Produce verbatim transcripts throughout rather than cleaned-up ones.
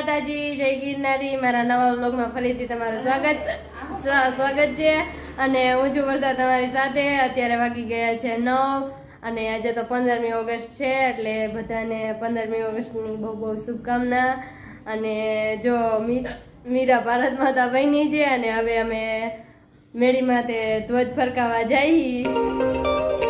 માતાજી, જય ગિરનારી। મારા નવા વ્લોગમાં ફરીથી તમારું સ્વાગત સ્વાગત છે અને હું છું વર્ષા તમારી સાથે। અત્યારે વાગી ગયા છે નવ અને આજે તો પંદરમી ઓગસ્ટ છે, એટલે બધાને પંદરમી ઓગસ્ટની બહુ બહુ શુભકામના। અને જો મીરા ભારત માતા બની છે અને હવે અમે મેળી માથે ધ્વજ ફરકાવવા જઈએ।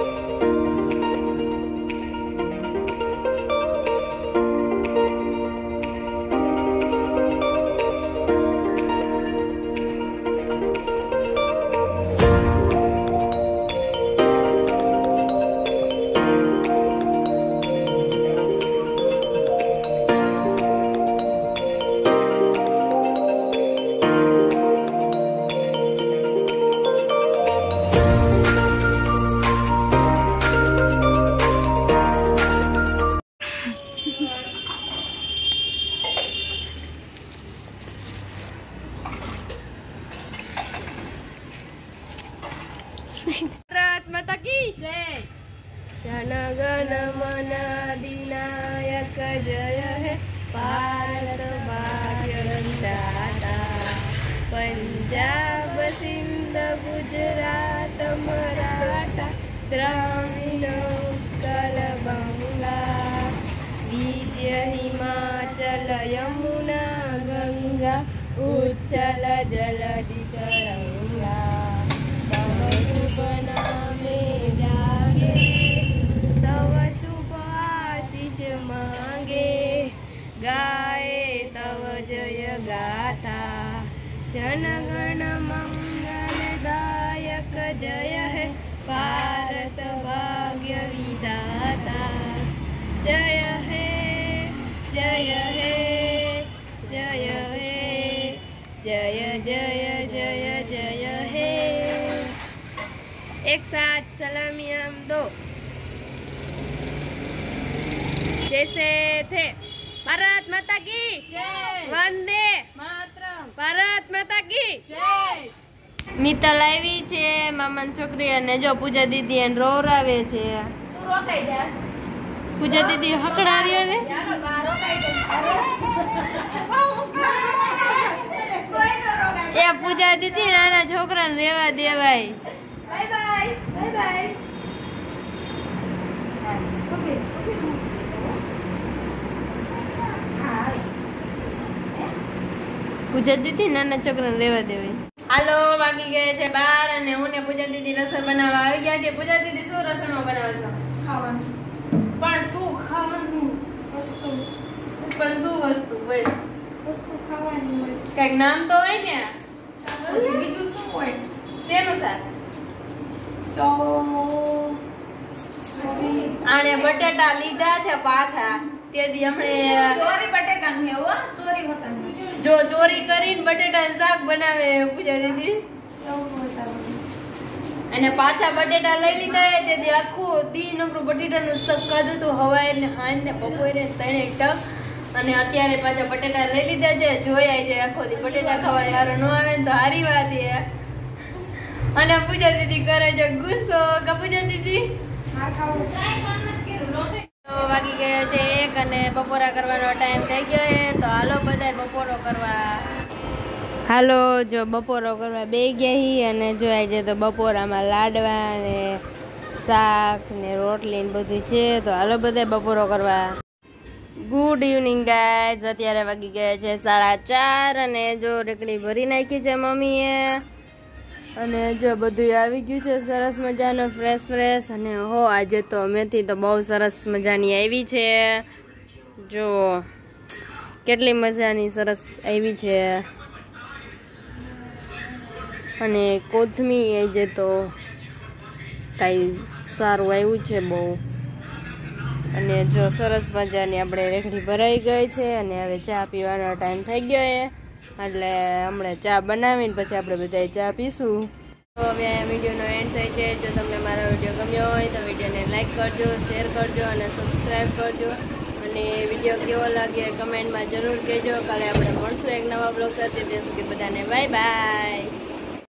भारत माता की जय। जन गण मन अधिनायक जय है भारत भाग्य विधाता। पंजाब सिंध गुजरात मराठा द्राविड उत्कल बंगा विजय हिमाचल यमुना गंगा उच्चल जलधि तरंगा। शुभ नामे जागे तव शुभ आशीष मांगे गाए तव जय गाथा। जन गण मंगल दायक जय है भारत भाग्य विधाता। जय है जय है जय है जय जय जय जय है। एक साथ सलामी हम दो जैसे थे। भारत माता की जय। वंदे मातरम। भारत माता की जय। મિત્તલ આવી છે મામાની છોકરી અને જો પૂજા દીદી એને રોવરાવે છે। તું રોકાઈ જા પૂજા દીદી હકડારી રે યાર બહાર રોકાઈ જા એ પૂજા દીદી નાના છોકરાને રેવા દેવાય। Bye bye bye bye okay Pooja દીદી નાના છોકરાને રેવા દેવાય। હાલો વાગી ગયા છે બાર અને હું ને પૂજા દીદી રસોઈ બનાવવા આવી ગયા છે। પૂજા દીદી શું રસોઈમાં બનાવો છો? ખાવાનું। પણ શું ખાવાનું? વસ્તુ। પણ શું વસ્તુ? બોલ વસ્તુ ખાવાની હોય કઈક નામ તો હોય ને બીજું શું હોય? શેનું શાક? સો આને બટેટા લીધા છે પાછા તેથી હમણે ચોરી બટેટા છે હો ચોરી હોતા જો ચોરી કરીને બટેટાનું શાક બનાવે પૂજા દીદી અને પાછા બટેટા લઈ લીધા તેથી આખું દી નકરું બટેટાનું શાક ખાધું હતું હવારે ને હાંજ ને બપોરે ત્રણે ટક અને અત્યારે પાછા બટેટા લઈ લીધા છે। જોયા છે આખો દી બટેટા ખાવાનો વારો ન આવે ને તો સારી વાત છે। અને પૂજા દીદી કરે છે ગુસ્સો કે પૂજા દીદી વાગી ગયો છે એક અને બપોરા કરવાનો ટાઈમ થઈ ગયો છે તો હાલો બધાય બપોરો કરવા। હાલો જો બપોરો કરવા બે ગયા અને જોઈ છે તો બપોરામાં લાડવા ને શાક ને રોટલી ને બધું છે તો હાલો બધાય બપોરો કરવા। ગુડ ઇવનિંગ ગાઈઝ, અત્યારે વાગી ગયા છે સાડા ચાર અને જો રેકડી ભરી નાખી છે મમ્મીએ અને જો બધું આવી ગયું છે સરસ મજાનો ફ્રેશ ફ્રેશ અને હો આજે તો મેથી તો બહુ સરસ મજાની આવી છે। જો કેટલી મજાની સરસ આવી છે અને કોથમી આજે તો કાંઈ સારું આવ્યું છે બહુ અને જો સરસ મજાની આપણે રેકડી ભરાઈ ગઈ છે અને હવે ચા પીવાનો ટાઈમ થઈ ગયો છે એટલે હમણાં ચા બનાવીને પછી આપણે બધા ચા પીશું। તો હવે આ વિડીયોનો એન્ડ થઈ છે। જો તમને મારો વિડીયો ગમ્યો હોય તો વિડીયોને લાઈક કરજો, શેર કરજો અને સબસ્ક્રાઈબ કરજો અને વિડીયો કેવો લાગ્યો એ કમેન્ટમાં જરૂર કહેજો। કાલે આપણે મળશું એક નવા બ્લોગ સાથે, ત્યાં સુધી બધાને બાય બાય।